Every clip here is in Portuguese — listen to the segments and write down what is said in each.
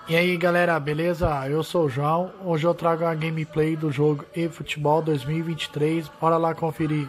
E aí galera, beleza? Eu sou o João, hoje eu trago a gameplay do jogo eFootball 2023, bora lá conferir.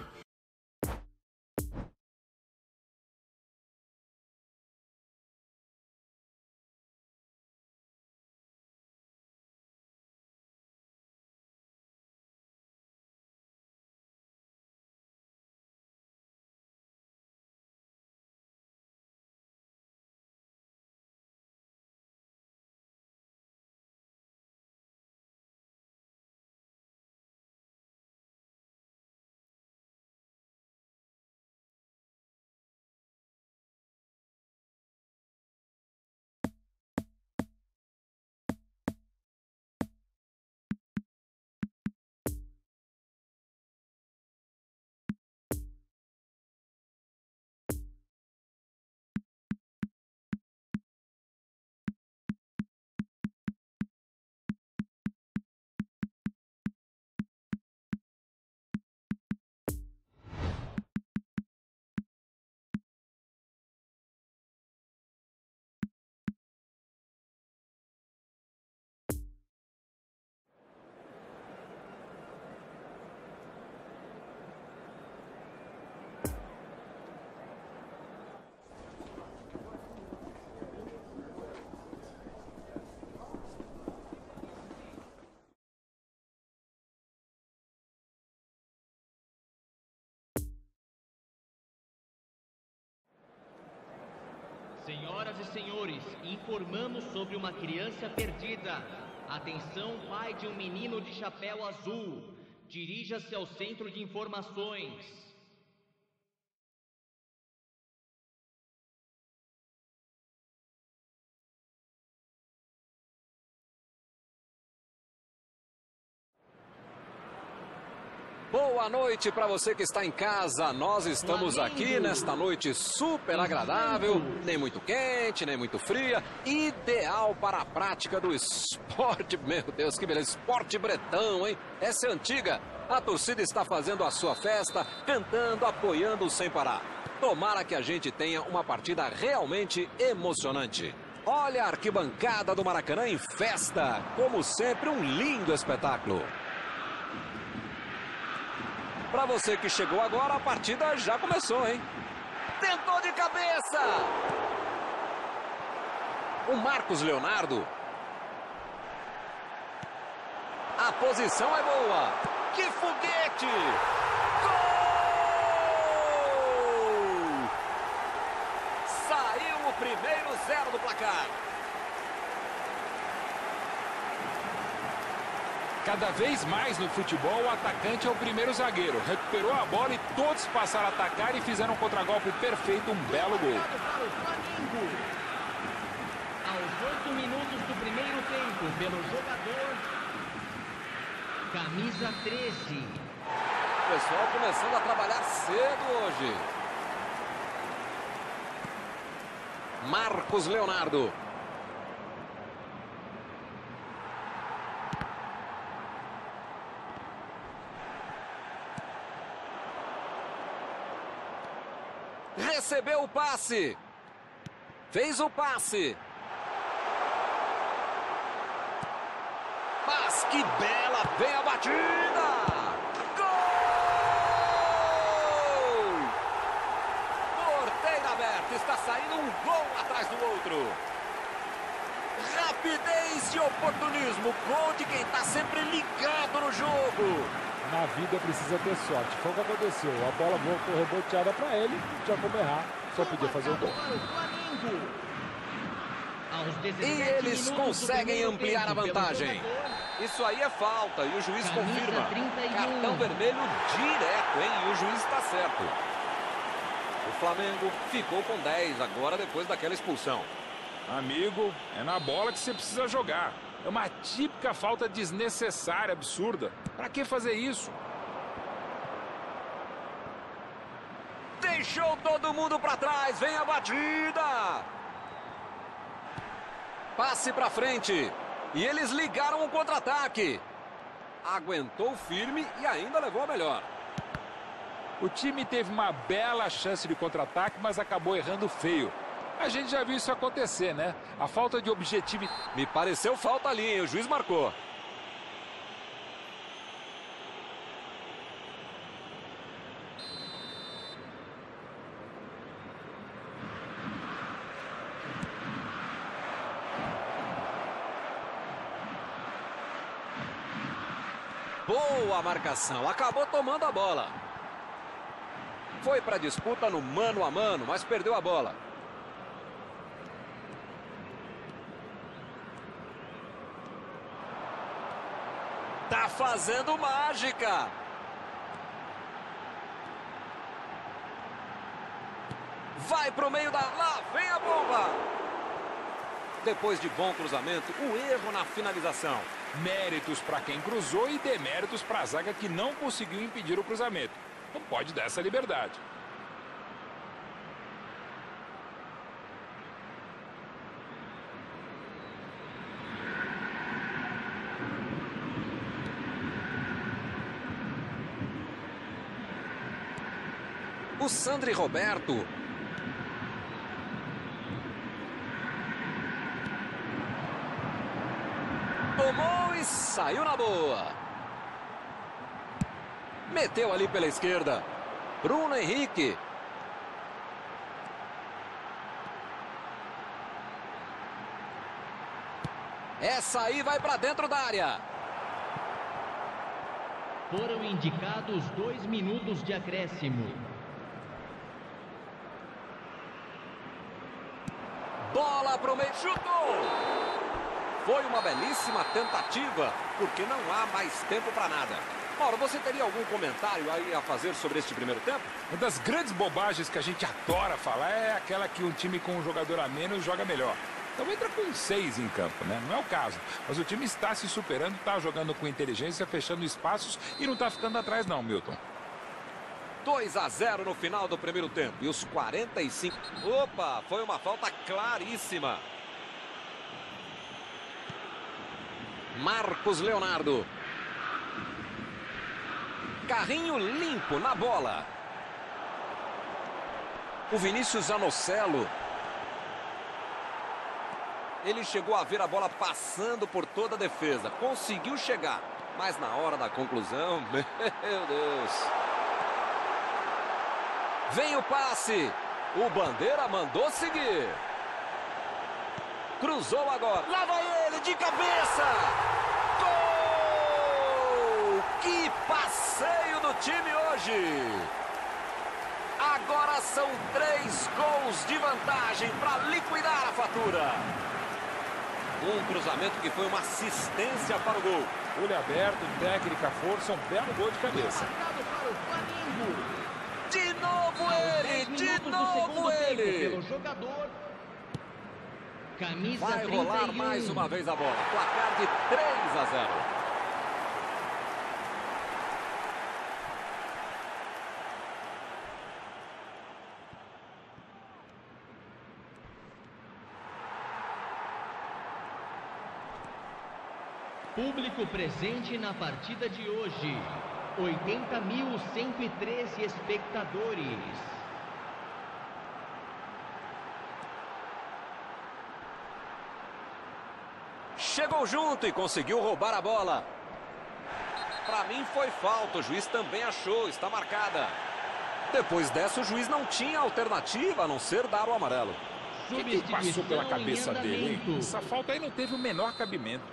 Senhoras e senhores, informamos sobre uma criança perdida. Atenção, pai de um menino de chapéu azul. Dirija-se ao centro de informações. Boa noite para você que está em casa. Nós estamos aqui nesta noite super agradável, nem muito quente, nem muito fria, ideal para a prática do esporte. Meu Deus, que beleza, esporte bretão, hein? Essa é antiga. A torcida está fazendo a sua festa, cantando, apoiando sem parar. Tomara que a gente tenha uma partida realmente emocionante. Olha a arquibancada do Maracanã em festa. Como sempre, um lindo espetáculo. Para você que chegou agora, a partida já começou, hein? Tentou de cabeça! O Marcos Leonardo. A posição é boa. Que foguete! Gol! Saiu o primeiro 0 do placar. Cada vez mais no futebol, o atacante é o primeiro zagueiro. Recuperou a bola e todos passaram a atacar e fizeram um contragolpe perfeito, um belo gol. Aos 8 minutos do primeiro tempo, pelo jogador camisa 13. O pessoal começando a trabalhar cedo hoje. Marcos Leonardo. Recebeu o passe. Fez o passe. Mas que bela, vem a batida. Gol! Porteira aberta, está saindo um gol atrás do outro. Rapidez e oportunismo, gol de quem está sempre ligado no jogo. Na vida precisa ter sorte. Foi o que aconteceu. A bola voltou reboteada para ele. Não tinha como errar. Só podia fazer o gol. E eles conseguem ampliar a vantagem. Isso aí é falta e o juiz confirma. Cartão vermelho direto, hein? E o juiz está certo. O Flamengo ficou com 10 agora depois daquela expulsão. Amigo, é na bola que você precisa jogar. É uma típica falta desnecessária, absurda. Pra que fazer isso? Deixou todo mundo pra trás. Vem a batida. Passe pra frente. E eles ligaram o contra-ataque. Aguentou firme e ainda levou a melhor. O time teve uma bela chance de contra-ataque, mas acabou errando feio. A gente já viu isso acontecer, né? A falta de objetividade. Me pareceu falta ali, hein? O juiz marcou. Boa marcação, acabou tomando a bola. Foi para a disputa no mano a mano, mas perdeu a bola. Tá fazendo mágica. Vai pro meio da... Lá vem a bomba. Depois de bom cruzamento, o erro na finalização. Méritos para quem cruzou e deméritos para a zaga que não conseguiu impedir o cruzamento. Não pode dar essa liberdade. O Sandri Roberto. Tomou e saiu na boa. Meteu ali pela esquerda. Bruno Henrique. Essa aí vai para dentro da área. Foram indicados 2 minutos de acréscimo. Bola pro meio, chutou! Foi uma belíssima tentativa, porque não há mais tempo para nada. Mauro, você teria algum comentário aí a fazer sobre este primeiro tempo? Uma das grandes bobagens que a gente adora falar é aquela que um time com um jogador a menos joga melhor. Então entra com 6 em campo, né? Não é o caso. Mas o time está se superando, está jogando com inteligência, fechando espaços e não está ficando atrás não, Milton. 2-0 no final do primeiro tempo. E os 45... Opa, foi uma falta claríssima. Marcos Leonardo. Carrinho limpo na bola. O Vinícius Anocelo. Ele chegou a ver a bola passando por toda a defesa. Conseguiu chegar. Mas na hora da conclusão... Meu Deus. Vem o passe. O Bandeira mandou seguir. Cruzou agora. Lá vai ele de cabeça. Gol! Que passeio do time hoje. Agora são 3 gols de vantagem para liquidar a fatura. Um cruzamento que foi uma assistência para o gol. Olho aberto, técnica, força, um belo gol de cabeça. Para o Flamengo. De novo ele, de novo ele. Pelo jogador. Camisa Vai 31. rolar mais uma vez a bola. Placar de 3-0. Público presente na partida de hoje. 80.113 espectadores. Chegou junto e conseguiu roubar a bola. Para mim foi falta, o juiz também achou, está marcada. Depois dessa o juiz não tinha alternativa a não ser dar o amarelo. O que passou pela cabeça dele, hein? Essa falta aí não teve o menor cabimento.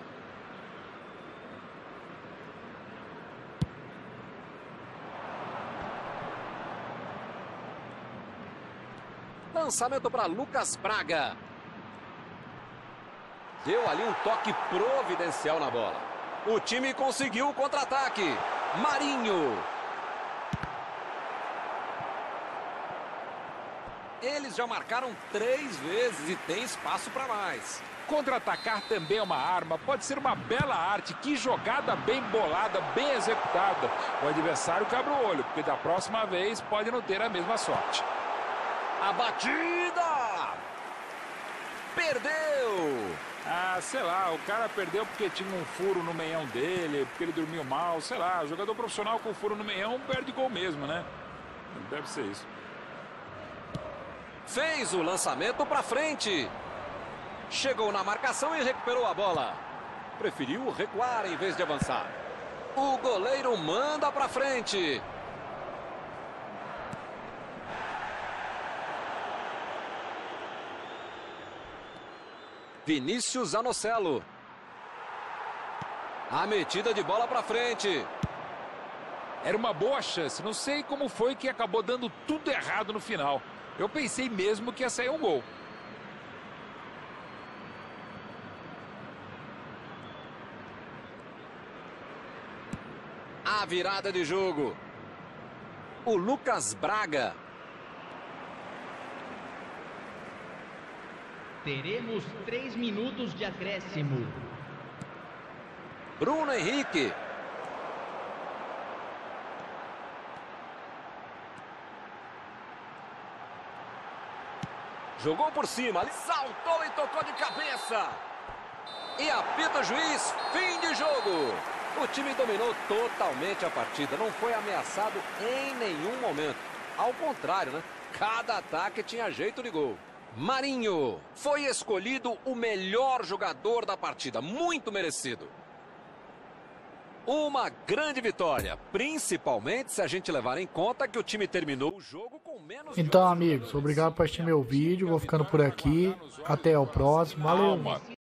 Lançamento para Lucas Braga. Deu ali um toque providencial na bola. O time conseguiu o contra-ataque. Marinho. Eles já marcaram 3 vezes e tem espaço para mais. Contra-atacar também é uma arma, pode ser uma bela arte. Que jogada bem bolada, bem executada. O adversário quebra o olho, porque da próxima vez pode não ter a mesma sorte. A batida! Perdeu! Ah, sei lá, o cara perdeu porque tinha um furo no meião dele, porque ele dormiu mal, sei lá. Jogador profissional com furo no meião perde gol mesmo, né? Deve ser isso. Fez o lançamento para frente. Chegou na marcação e recuperou a bola. Preferiu recuar em vez de avançar. O goleiro manda para frente. Vinícius Anocelo. A metida de bola para frente. Era uma boa chance. Não sei como foi que acabou dando tudo errado no final. Eu pensei mesmo que ia sair um gol. A virada de jogo. O Lucas Braga. Teremos 3 minutos de acréscimo. Bruno Henrique. Jogou por cima, saltou e tocou de cabeça. E apita o juiz, fim de jogo. O time dominou totalmente a partida, não foi ameaçado em nenhum momento. Ao contrário, né? Cada ataque tinha jeito de gol. Marinho foi escolhido o melhor jogador da partida, muito merecido. Uma grande vitória, principalmente se a gente levar em conta que o time terminou o jogo com menos... Então, amigos, obrigado por assistir meu vídeo. Vou ficando por aqui. Até o próximo. Valeu!